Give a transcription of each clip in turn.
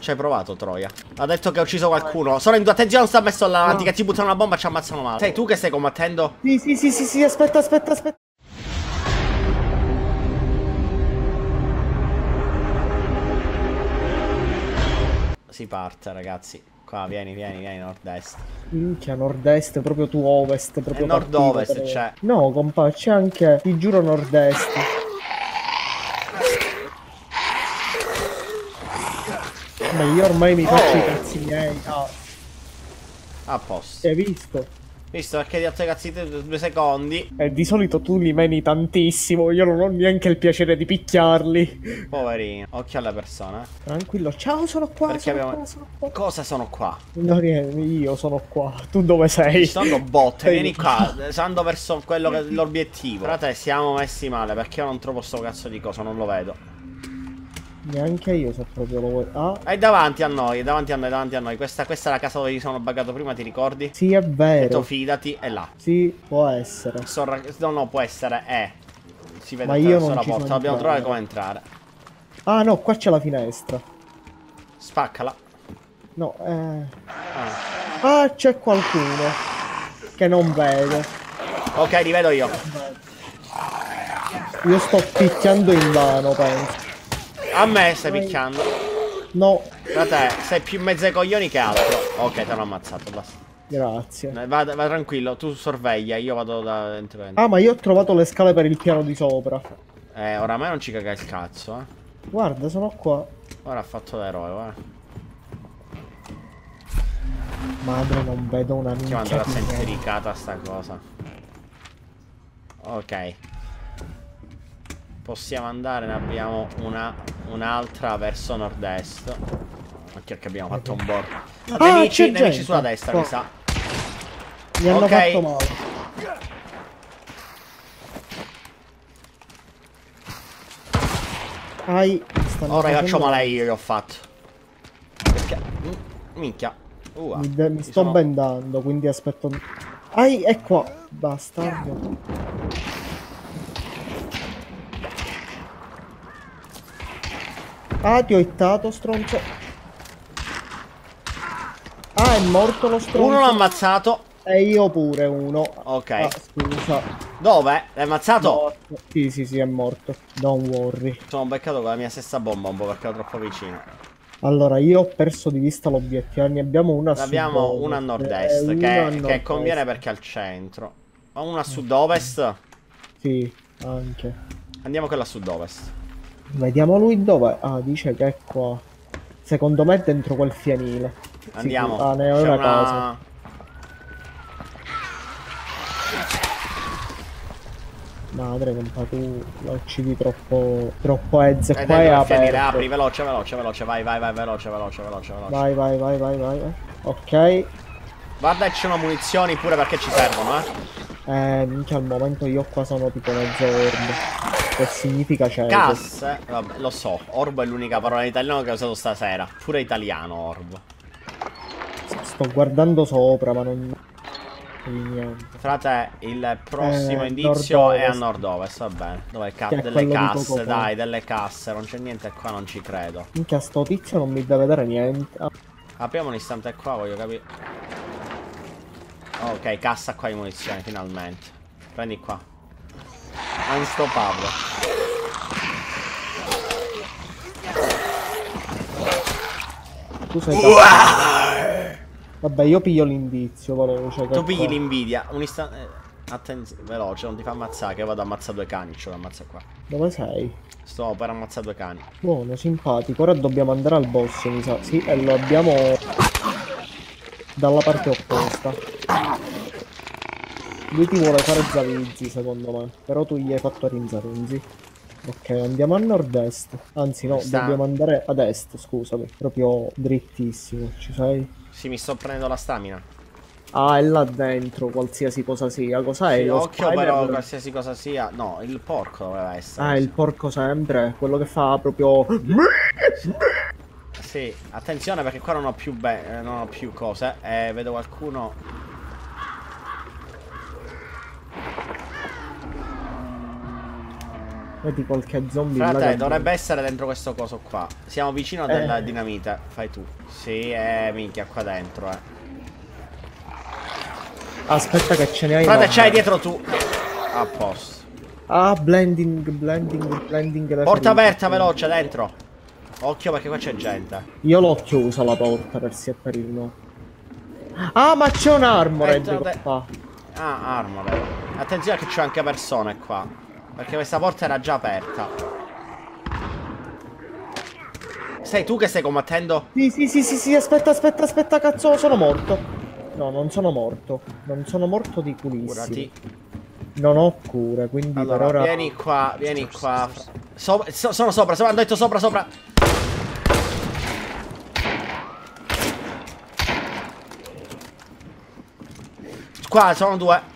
Ci hai provato, Troia? Ha detto che ha ucciso qualcuno. Sono in due. Attenzione, non sta messo là davanti, che ti buttano una bomba e ci ammazzano male. Sei tu che stai combattendo? Sì, aspetta. Si parte, ragazzi. Qua, vieni, nord-est. Minchia, nord-est, proprio tu ovest, proprio nord-ovest c'è. No, compa, c'è anche, ti giuro, nord-est. Ma io ormai mi faccio i cazzi miei. A posto. Hai visto? Visto perché ti ha cazzi 2 secondi. E di solito tu li meni tantissimo, io non ho neanche il piacere di picchiarli. Poverino. Occhio alle persone. Tranquillo, ciao, sono qua. Perché abbiamo... Cosa sono qua? No, niente, io sono qua. Tu dove sei? Ci sono botte, vieni qua. Andando verso quello che è l'obiettivo. Frate, siamo messi male perché io non trovo sto cazzo di cosa, non lo vedo. Neanche io so proprio lo vuoi. È davanti a noi, davanti a noi. Questa è la casa dove mi sono buggato prima, ti ricordi? Sì, è vero. Detto, fidati, è là. Sì, può essere. No, può essere, è. Si vede attraverso la porta, dobbiamo trovare come entrare. Ah no, qua c'è la finestra. Spaccala. No, Ah, c'è qualcuno che non vedo. Ok, li vedo io. Io sto picchiando in vano, penso. A me stai picchiando. No. Da te, sei più mezzo ai coglioni che altro. Ok, te l'ho ammazzato, basta. Grazie. Va tranquillo, tu sorveglia, io vado da dentro. Ah, ma io ho trovato le scale per il piano di sopra. Oramai non ci caga il cazzo, Guarda, sono qua. Ora ha fatto l'eroe, guarda. Madre, non vedo una minchia. Quando la senti ricata sta cosa. Ok. Possiamo andare, ne abbiamo un'altra verso nord-est. Occhio che abbiamo fatto un bordo. Nemici sulla destra, mi sa. Mi hanno fatto male. Ora faccio male io, gli ho fatto. Perché? Minchia. Mi sto bendando, quindi aspetto. È qua. Bastardo. Ah, ti ho hittato, stronzo. Ah, è morto lo stronzo. Uno l'ho ammazzato. E io pure uno. Ok. Ah, scusa. Dove? L'hai ammazzato? No. Sì, è morto. Don't worry. Sono beccato con la mia stessa bomba un po' perché ero troppo vicino. Allora, io ho perso di vista l'obiettivo. Ne abbiamo una a sud-ovest. Abbiamo una a nord-est che conviene perché è al centro. Ma una a sud-ovest? Sì, anche. Andiamo quella a sud-ovest. Vediamo lui dove. Ah, dice che è qua. Secondo me è dentro quel fienile. Andiamo. Ah, ne ho una casa. Madre, compa, tu la uccidi troppo ezze. Qua è aperto. Apri, veloce, vai, veloce. Vai. Ok. Guarda, ci sono munizioni pure perché ci servono, minchia, al momento io qua sono tipo mezzo orb. Che significa cieco. Casse, vabbè, lo so, orbo è l'unica parola in italiano che ho usato stasera. Pure italiano, orbo. Sto guardando sopra, ma non... niente. Frate, il prossimo indizio è a nord-ovest, va bene. Dove delle casse, dai, delle casse. Non c'è niente qua, non ci credo. Minchia, sto tizio non mi deve dare niente. Apriamo un istante qua, voglio capire. Ok, cassa qua di munizioni, finalmente. Prendi qua. Unstoppable. Tu sei vabbè, io piglio l'indizio veloce. Tu pigli l'invidia. Un istante. Attenzione, veloce, non ti fa ammazzare. Che vado ad ammazzare 2 cani. Ce lo ammazza qua. Dove sei? Sto per ammazzare 2 cani. Buono, simpatico. Ora dobbiamo andare al boss, mi sa. Sì, e lo abbiamo dalla parte opposta. Lui ti vuole fare Zavinzi, secondo me. Però tu gli hai fatto Rinzarinzi. Ok, andiamo a nord-est. Anzi, no, dobbiamo andare ad est, scusami. Proprio drittissimo, ci sei? Sì, mi sto prendendo la stamina. Ah, è là dentro, qualsiasi cosa sia. Cos'è? Sì, occhio però, qualsiasi cosa sia. No, il porco doveva essere. Ah, il porco sempre. Quello che fa proprio... Sì, attenzione perché qua non ho più cose. Vedo qualcuno... Vedi qualche zombie là Frate, che- dovrebbe essere dentro questo coso qua. Siamo vicino della dinamite. Fai tu. Sì, minchia, qua dentro, Aspetta che ce ne hai. Frate, no. c'hai dietro tu. A posto. Ah, blending le Porta ferite. aperta, veloce, dentro. Occhio perché qua c'è gente. Io l'ho chiusa la porta per sia per il no. Ah, ma c'è un armored qua. Ah, armor. Attenzione che c'è anche persone qua. Perché questa porta era già aperta. Sei tu che stai combattendo? Sì, aspetta, cazzo, sono morto. No, non sono morto. Non sono morto di culissimo. Curati. Non ho cure, quindi Allora, per ora... vieni qua, vieni qua. Sono sopra, hanno detto sopra. Qua sono due.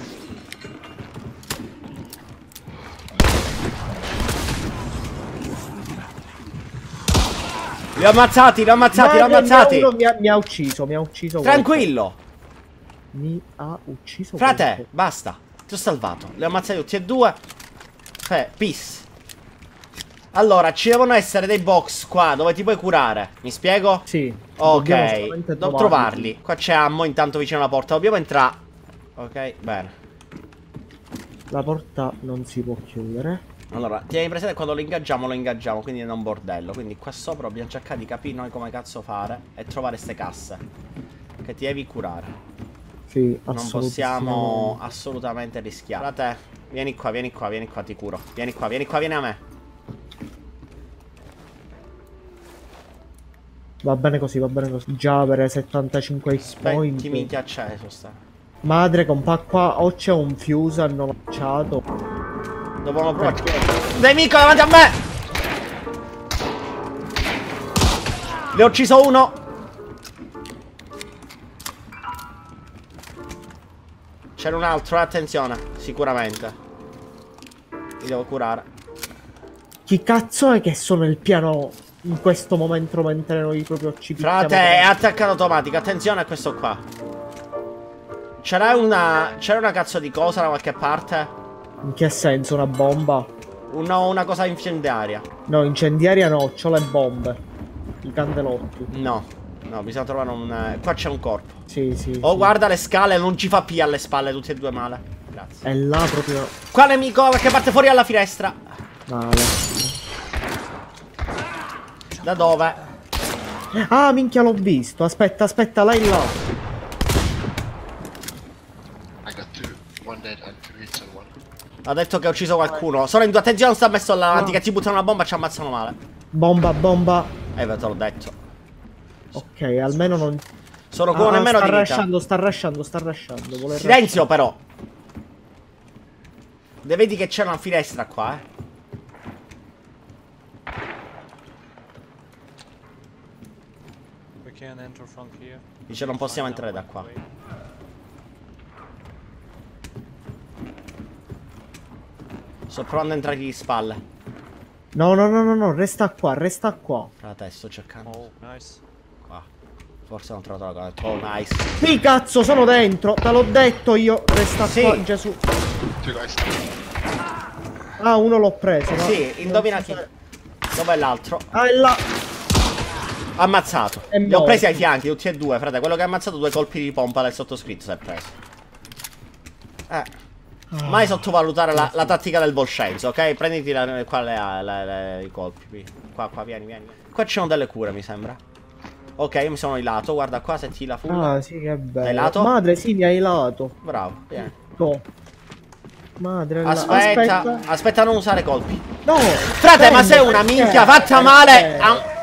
Li ho ammazzati. Uno mi ha ucciso, Tranquillo. Mi ha ucciso Frate, basta. Ti ho salvato. Li ho ammazzati tutti e due. Peace. Allora, ci devono essere dei box qua dove ti puoi curare. Mi spiego? Sì. Ok. Devo trovarli. Qua c'è ammo intanto vicino alla porta. Dobbiamo entrare. Ok, bene. La porta non si può chiudere. Allora, tieni presente quando lo ingaggiamo, quindi è un bordello. Quindi qua sopra dobbiamo cercare di capire noi come cazzo fare e trovare ste casse. Che ti devi curare. Sì, non possiamo assolutamente rischiare. Frate, vieni qua, ti curo. Vieni a me. Va bene così. Già per 75 Aspetti, point. minchia c'è, sta. Madre, compa qua o c'è un fuse hanno lanciato. Dobbiamo provare. Nemico davanti a me! Ne ho ucciso uno. C'era un altro, attenzione. Sicuramente. Mi devo curare. Chi cazzo è che sono il piano in questo momento mentre noi proprio ci picchiamo? Frate, è attaccato automatico. Attenzione a questo qua. C'era una cazzo di cosa da qualche parte? In che senso? Una bomba? Una cosa incendiaria. No, incendiaria no, c'ho le bombe. I candelotti. No, bisogna trovare un... Qua c'è un corpo. Sì. Oh, guarda le scale, non ci fa P alle spalle, tutti e due male. Grazie. È là proprio... Qua nemico, perché parte fuori alla finestra. Male. Da dove? Ah, minchia, l'ho visto. Aspetta, là in là. I got two, one dead and two hits on one. Ha detto che ha ucciso qualcuno. Sono in due, attenzione, non sta messo là avanti, che ci buttano una bomba e ci ammazzano male. Bomba. Te l'ho detto. Ok, almeno non... Sono con nemmeno di vita. Sta rushando. Silenzio però. Vedi che c'è una finestra qua, We can enter from here. Dice non possiamo entrare da qua. Sto provando a entrargli di spalle. No, resta qua. Frate, sto cercando. Oh, nice. Qua. Forse non ho trovato la cosa. Oh, nice. Sì, cazzo, sono dentro. Te l'ho detto io. Resta Sì. qua, Gesù. Two guys. Ah, uno l'ho preso. ma- Sì, indovina chi. Dov'è l'altro? Ah, è là. Ammazzato. È Li ho morto. presi ai fianchi, tutti e due, frate. Quello che ha ammazzato due colpi di pompa del sottoscritto si è preso. Mai sottovalutare la tattica del Volscenzo, ok? Prenditi qua i colpi. Qua, vieni. Qua ci sono delle cure, mi sembra. Ok, io mi sono ilato, guarda qua, senti la fuga. Ah, sì, che bello. Hai lato? Madre, sì, mi hai lato. Bravo, vieni. No. Madre, Aspetta a non usare colpi. No. Frate, ma sei una minchia fatta male.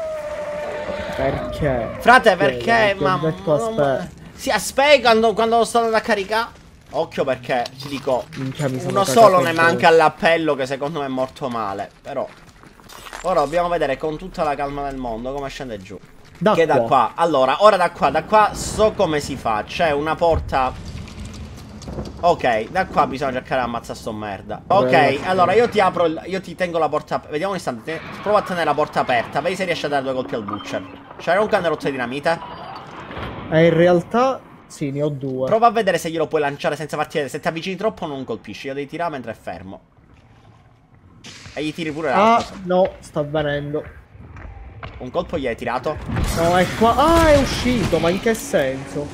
Perché? Frate, perché? Ti ho detto aspetta. Si aspetta quando lo sto andando a caricare. Occhio perché, ti dico, Minchia, mi sono uno cagato solo ne in manca culo. all'appello che secondo me è morto male. Però ora dobbiamo vedere con tutta la calma del mondo come scende giù. Che da qua. Allora, ora da qua so come si fa. C'è una porta. Ok, da qua bisogna cercare di ammazzare sto merda. Ok, allora io ti apro io ti tengo la porta. Vediamo un istante. Prova a tenere la porta aperta. Vedi se riesci a dare due colpi al butcher. C'era un candelotto di dinamite? In realtà sì, ne ho due. Prova a vedere se glielo puoi lanciare senza farti vedere. Se ti avvicini troppo non colpisci. Io devi tirare mentre è fermo. E gli tiri pure l'altro. Ah, no, sta avvenendo. Un colpo gli hai tirato? No, è qua. Ah, è uscito, ma in che senso?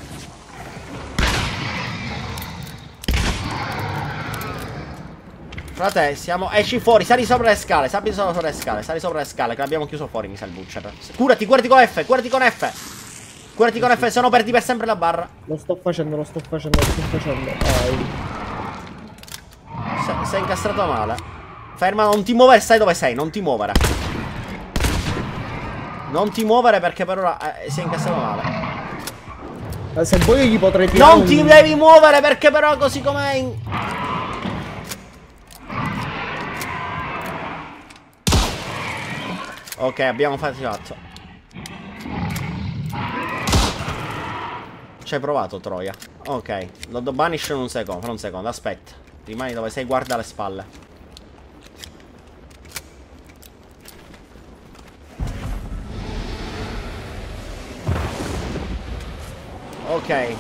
Frate, siamo... Esci fuori, sali sopra le scale, sali sopra le scale, sali sopra le scale, che l'abbiamo chiuso fuori, mi sa il butcher. Curati, curati con F, curati con F. Curati con F, se no perdi per sempre la barra. Lo sto facendo, lo sto facendo, lo sto facendo. Sei incastrato male. Ferma, non ti muovere, stai dove sei, non ti muovere. Non ti muovere perché per ora sei incastrato male. Se vuoi io gli potrei tirare. Non ti devi muovere perché però così com'è... Ok, abbiamo fatto. Ci hai provato, Troia. Ok, lo do banish in un secondo. Fra un secondo, aspetta. Rimani dove sei, guarda le spalle. Ok.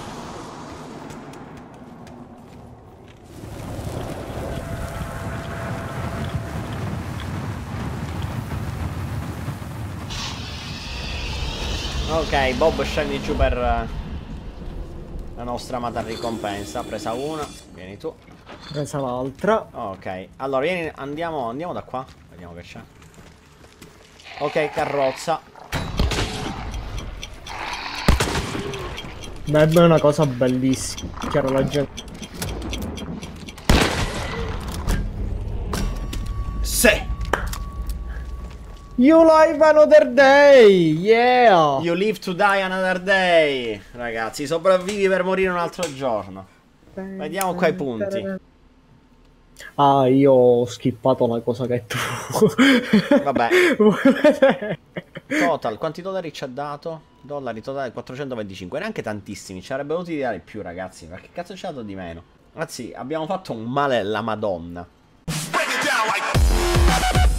Ok, Bob scendi giù per la nostra amata ricompensa. Presa una, vieni tu. Presa l'altra. Ok, allora vieni, andiamo da qua. Vediamo che c'è. Ok, carrozza. Beh, è una cosa bellissima. Chiaro, la gente. Sì. You live another day! Yeah! You live to die another day. Ragazzi, sopravvivi per morire un altro giorno. Vediamo qua i punti. Ah, io ho skippato la cosa che tu. Vabbè. Total, quanti dollari ci ha dato? Dollari totali 425. Neanche tantissimi. Ci avrebbe voluto dare più, ragazzi. Perché cazzo ci ha dato di meno? Ragazzi, abbiamo fatto un male la Madonna.